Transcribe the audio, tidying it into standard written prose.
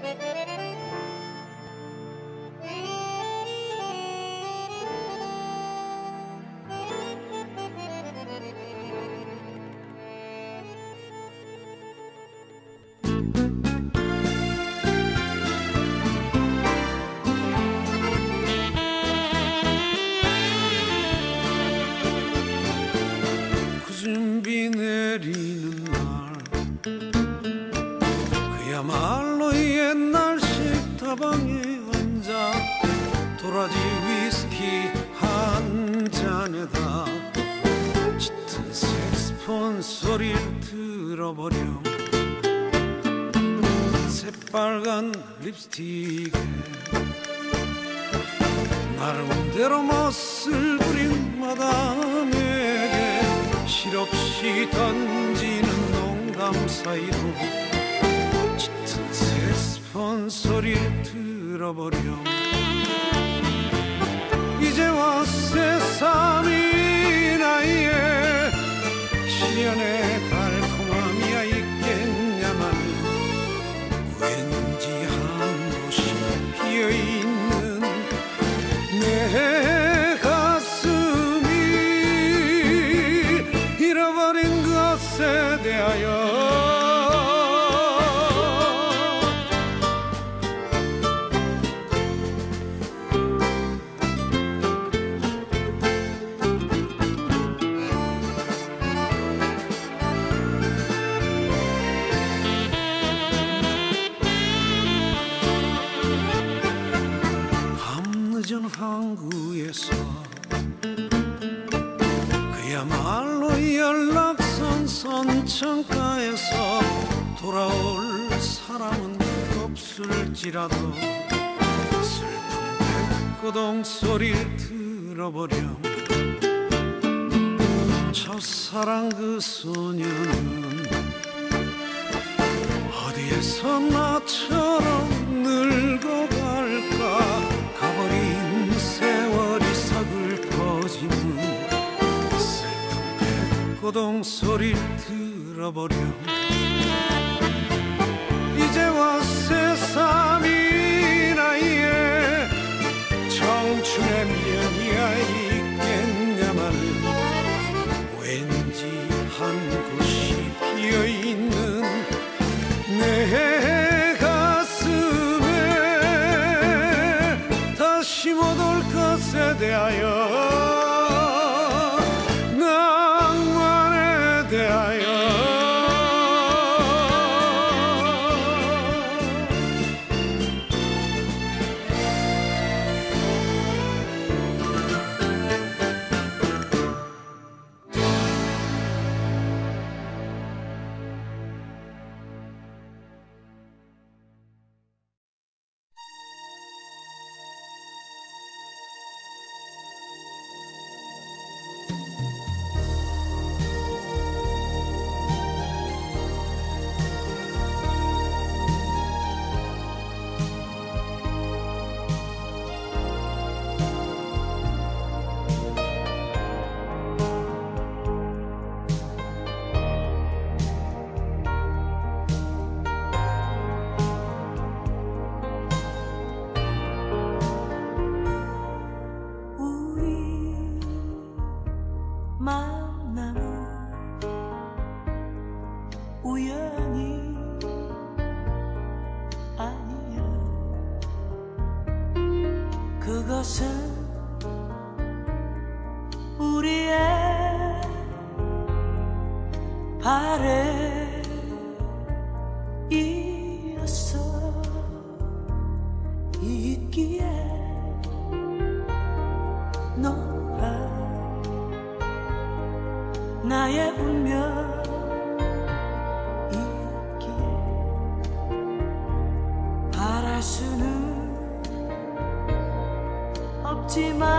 구준비 내리는 날 그야말로 옛날 식다방에 앉아 도라지 위스키 한 잔에다 짙은 색스폰 소리를 들어버려 새빨간 립스틱에 나름대로 멋을 부린 마담에게 실없이 던지는 농담 사이로 짙은 색스폰 소리를 들어버려 이제와 새삼이 나이에 시련의 달콤함이야 있겠냐만 왠지 한 곳이 비어있는 내 가슴이 잃어버린 것에 대하여 밤늦은 항구에서 그야말로 연락선 선창가에서 돌아올 사람은 없을지라도 슬픈 백고동 소리를 들어보렴 첫사랑 그 소녀는 어디에서 나처럼 늙어갈까 가버린 세월이 서글퍼지는 고동 소리를 들어보렴 이제와 새삼이 나이에 청춘의 미련이야 있겠냐만 왠지 한 곳이 비어있는 내 가슴에 다시 못 올 것에 대하여 그것은 우리의 바램이었어 있기에 너와 나의 운명이기에 바랄 수는 없지만